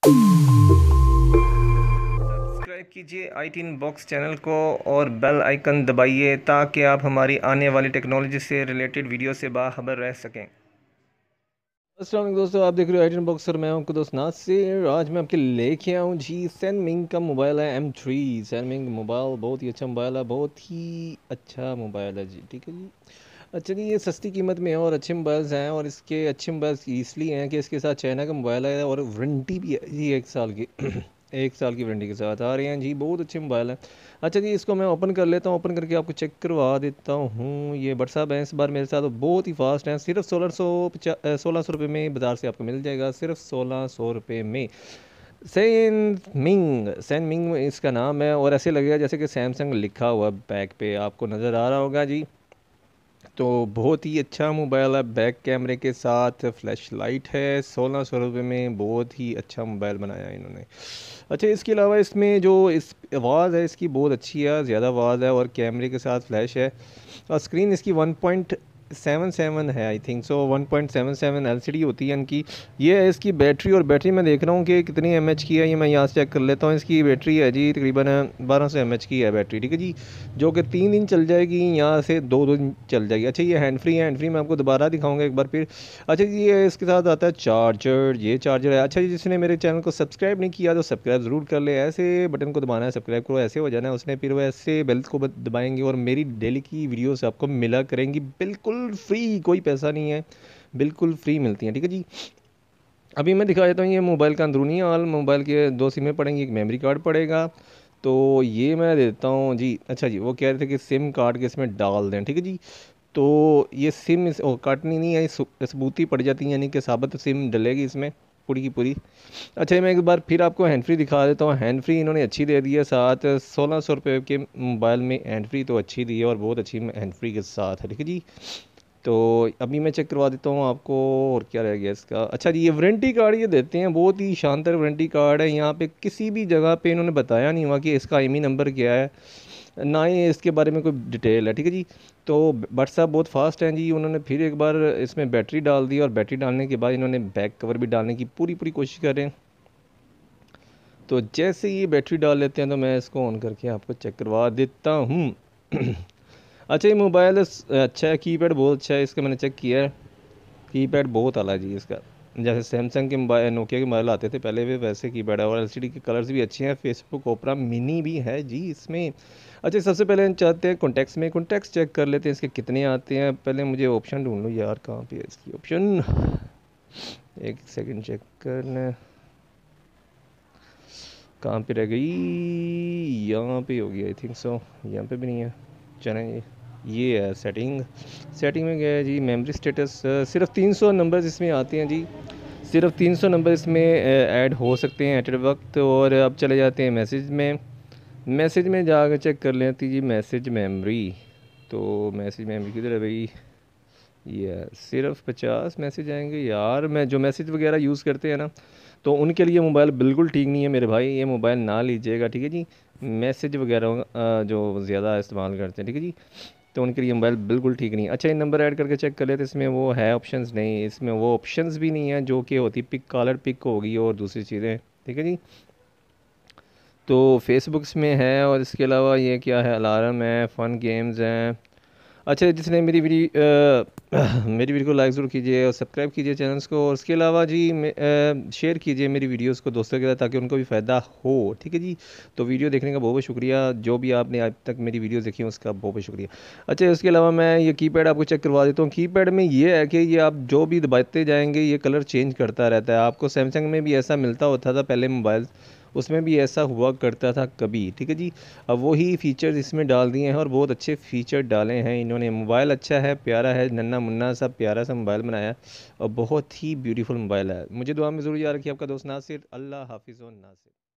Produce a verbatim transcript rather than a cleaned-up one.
Subscribe कीजिए आई tin box channel को और बेल आइकन दबाइए ताकि आप हमारी आने वाली टेक्नोलॉजी से रिलेटेड वीडियो से बाखबर रह सकें। अस्सलाम वालेकुम दोस्तों, आप देख रहे हो iTinbox और मैं हूं आपका दोस्त नासिर। आज मैं आपके लेके आया हूं जी सैनमिंग का मोबाइल है एम थ्री। सैनमिंग मोबाइल बहुत ही अच्छा मोबाइल है, बहुत ही अच्छा मोबाइल है जी। ठीक है जी। अच्छा जी, ये सस्ती कीमत में है और अच्छे मोबाइल्स हैं, और इसके अच्छे मोबाइल्स इसलिए हैं कि इसके साथ चाइना का मोबाइल है और वारंटी भी है जी एक साल की। एक साल की वारंटी के साथ आ रहे हैं जी, बहुत अच्छे मोबाइल हैं। अच्छा जी, इसको मैं ओपन कर लेता हूँ, ओपन करके आपको चेक करवा देता हूँ। ये व्हाट्सअप है इस बार मेरे साथ, तो बहुत ही फास्ट है। सिर्फ सोलह सौ पचा सोलह सौ रुपये में बाज़ार से आपको मिल जाएगा, सिर्फ सोलह सौ रुपये में। सैन मिंग सैन मिंग इसका नाम है, और ऐसे लगेगा जैसे कि सैमसंग लिखा हुआ बैक पे आपको नज़र आ रहा होगा जी। तो बहुत ही अच्छा मोबाइल है, बैक कैमरे के साथ फ्लैश लाइट है। सोलह सौ रुपये में बहुत ही अच्छा मोबाइल बनाया है इन्होंने। अच्छा, इसके अलावा इसमें जो इस आवाज़ है इसकी बहुत अच्छी है, ज़्यादा आवाज़ है, और कैमरे के साथ फ्लैश है। और स्क्रीन इसकी वन पॉइंट सेवन सेवन है, I think so one point seven seven L C D होती है इनकी। ये है इसकी बैटरी, और बैटरी मैं देख रहा हूँ कि कितनी एम एच की है, ये मैं यहाँ से चेक कर लेता हूँ। इसकी बैटरी है जी तकरीबन बारह सौ एम एच की है बैटरी। ठीक है जी, जो कि तीन दिन चल जाएगी, यहाँ से दो दिन चल जाएगी। अच्छा, ये हैंड फ्री है, हैंड फ्री मैं आपको दोबारा दिखाऊंगा एक बार फिर। अच्छा जी, ये इसके साथ आता है चार्जर, ये चार्जर है। अच्छा जी, जिसने मेरे चैनल को सब्सक्राइब नहीं किया तो सब्सक्राइब ज़रूर कर ले। ऐसे बटन को दबाना है, सब्सक्राइब करो, ऐसे हो जाना है उसने, फिर वो ऐसे बेल को दबाएंगे और मेरी डेली की वीडियोस आपको मिला करेंगी बिल्कुल फ्री, कोई पैसा नहीं है, बिल्कुल फ्री मिलती हैं। ठीक है जी। अभी मैं दिखा देता हूँ ये मोबाइल का अंदरूनी हाल। मोबाइल के दो सिमें पड़ेंगी, एक मेमोरी कार्ड पड़ेगा। तो ये मैं देता हूँ जी। अच्छा जी, वो कह रहे थे कि सिम कार्ड के इसमें डाल दें। ठीक है जी। तो ये सिम इस ओ, काटनी नहीं है, ये सु- सबूती पड़ जाती है, यानी कि साबित सिम डलेगी इसमें पूरी की पूरी। अच्छा, मैं एक बार फिर आपको हैंड फ्री दिखा देता हूँ। हैंड फ्री इन्होंने अच्छी दे दी है साथ, सोलह सौ रुपये के मोबाइल में हैंड फ्री तो अच्छी दी है, और बहुत अच्छी हैंड फ्री के साथ है। ठीक है जी। तो अभी मैं चेक करवा देता हूँ आपको, और क्या रह गया इसका। अच्छा जी, ये वारंटी कार्ड ये देते हैं, बहुत ही शानदार वारंटी कार्ड है। यहाँ पे किसी भी जगह पे इन्होंने बताया नहीं हुआ कि इसका आई एम ई नंबर क्या है, ना ही इसके बारे में कोई डिटेल है। ठीक है जी। तो व्हाट्सएप बहुत फास्ट है जी। उन्होंने फिर एक बार इसमें बैटरी डाल दी, और बैटरी डालने के बाद इन्होंने बैक कवर भी डालने की पूरी पूरी कोशिश कर रहे हैं। तो जैसे ही बैटरी डाल लेते हैं तो मैं इसको ऑन करके आपको चेक करवा देता हूँ। अच्छा, ये मोबाइल अच्छा है, कीपैड बहुत अच्छा है इसका, मैंने चेक किया है। कीपैड बहुत आला है जी इसका, जैसे सैमसंग के मोबाइल, नोकिया के मोबाइल आते थे पहले भी वैसे कीपैड है, और एलसीडी के कलर्स भी अच्छे हैं। फेसबुक ओपरा मिनी भी है जी इसमें। अच्छा, सबसे पहले हम चाहते हैं कॉन्टैक्ट्स में, कॉन्टैक्ट्स चेक कर लेते हैं इसके कितने आते हैं। पहले मुझे ऑप्शन ढूंढ लूँ यार, कहाँ पे है इसकी ऑप्शन, एक सेकंड चेक करना, कहाँ पे रह गई, यहाँ पे होगी आई थिंक सो, यहाँ पे भी नहीं है। चलें, ये है सेटिंग। सेटिंग में गया है जी, मेमोरी स्टेटस, सिर्फ तीन सौ नंबर्स इसमें आते हैं जी, सिर्फ तीन सौ नंबर इसमें ऐड हो सकते हैं एट वक्त। और अब चले जाते हैं मैसेज में। मैसेज में जाकर चेक कर लेती जी मैसेज मेमोरी। तो मैसेज मेमोरी किधर है भाई, ये सिर्फ पचास मैसेज आएंगे यार। मैं जो मैसेज वगैरह यूज़ करते हैं ना, तो उनके लिए मोबाइल बिल्कुल ठीक नहीं है मेरे भाई, ये मोबाइल ना लीजिएगा। ठीक है जी। मैसेज वगैरह अ, जो ज़्यादा इस्तेमाल करते हैं, ठीक है जी, तो उनके लिए मोबाइल बिल्कुल ठीक नहीं है। अच्छा, ये नंबर ऐड करके चेक कर लेते, इसमें वो है ऑप्शंस नहीं, इसमें वो ऑप्शंस भी नहीं है जो कि होती पिक, कॉलर पिक होगी और दूसरी चीज़ें। ठीक है जी। तो फेसबुक्स में है, और इसके अलावा ये क्या है, अलार्म है, फ़न गेम्स हैं। अच्छा, जिसने मेरी वीडियो मेरी वीडियो को लाइक ज़रूर कीजिए और सब्सक्राइब कीजिए चैनल्स को, और उसके अलावा जी शेयर कीजिए मेरी वीडियोस को दोस्तों के साथ ताकि उनको भी फ़ायदा हो। ठीक है जी। तो वीडियो देखने का बहुत बहुत शुक्रिया, जो भी आपने अब तक मेरी वीडियो देखी है उसका बहुत बहुत शुक्रिया। अच्छा, इसके अलावा मैं ये कीपैड आपको चेक करवा देता हूँ। कीपैड में ये है कि ये आप जो भी दबाते जाएंगे ये कलर चेंज करता रहता है। आपको सैमसंग में भी ऐसा मिलता होता था पहले मोबाइल, उसमें भी ऐसा हुआ करता था कभी। ठीक है जी। अब वही फ़ीचर्स इसमें डाल दिए हैं, और बहुत अच्छे फ़ीचर डाले हैं इन्होंने। मोबाइल अच्छा है, प्यारा है, नन्ना मुन्ना सा प्यारा सा मोबाइल बनाया, और बहुत ही ब्यूटीफुल मोबाइल है। मुझे दुआ में ज़रूर याद रखिए, आपका दोस्त नासिर। अल्लाह हाफिज़ व नासिर।